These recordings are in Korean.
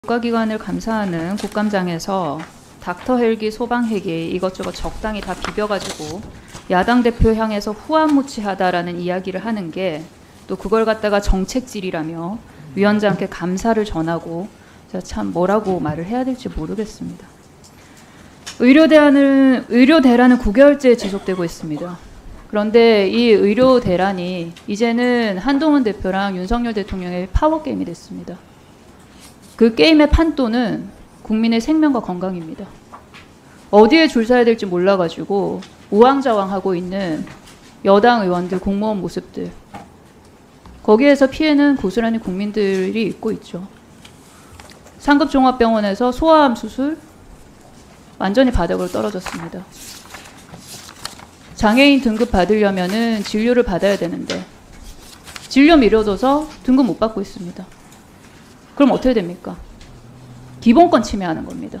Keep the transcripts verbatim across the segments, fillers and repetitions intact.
국가기관을 감사하는 국감장에서 닥터 헬기, 소방 헬기 이것저것 적당히 다 비벼가지고 야당 대표 향해서 후안무치하다라는 이야기를 하는 게 또 그걸 갖다가 정책질이라며 위원장께 감사를 전하고 제가 참 뭐라고 말을 해야 될지 모르겠습니다. 의료대란은, 의료대란은 구 개월째 지속되고 있습니다. 그런데 이 의료대란이 이제는 한동훈 대표랑 윤석열 대통령의 파워게임이 됐습니다. 그 게임의 판도는 국민의 생명과 건강입니다. 어디에 줄 서야 될지 몰라가지고 우왕좌왕하고 있는 여당 의원들, 공무원 모습들, 거기에서 피해는 고스란히 국민들이 입고 있죠. 상급종합병원에서 소아암 수술 완전히 바닥으로 떨어졌습니다. 장애인 등급 받으려면은 진료를 받아야 되는데 진료 미뤄둬서 등급 못 받고 있습니다. 그럼 어떻게 됩니까? 기본권 침해하는 겁니다.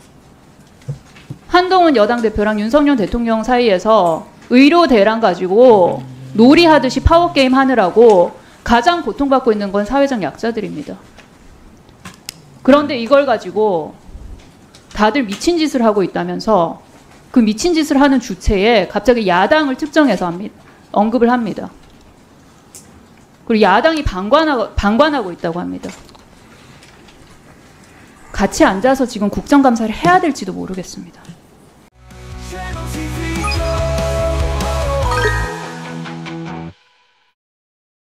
한동훈 여당 대표랑 윤석열 대통령 사이에서 의료 대란 가지고 놀이하듯이 파워게임 하느라고 가장 고통받고 있는 건 사회적 약자들입니다. 그런데 이걸 가지고 다들 미친 짓을 하고 있다면서 그 미친 짓을 하는 주체에 갑자기 야당을 특정해서 합니다. 언급을 합니다. 그리고 야당이 방관하고, 방관하고 있다고 합니다. 같이 앉아서 지금 국정감사를 해야 될지도 모르겠습니다.